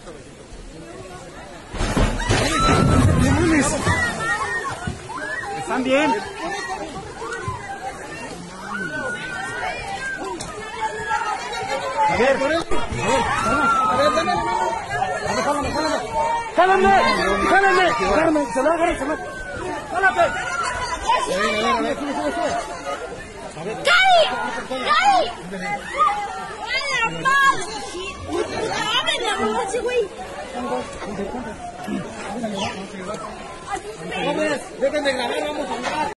¿Están bien? A ver, ¡jálame! ¡Se lo agarra, se lo... ¡Jálate! ¡Cari! ¡A la madre! ¡Ábreme, güey! Déjenme grabar, vamos a hablar.